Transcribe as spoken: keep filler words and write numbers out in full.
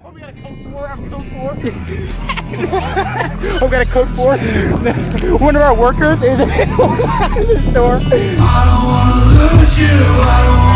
Oh, we got a code four. I'm code four. Oh, we got a code four. One of our workers is in the store. I don't wanna lose you. I don't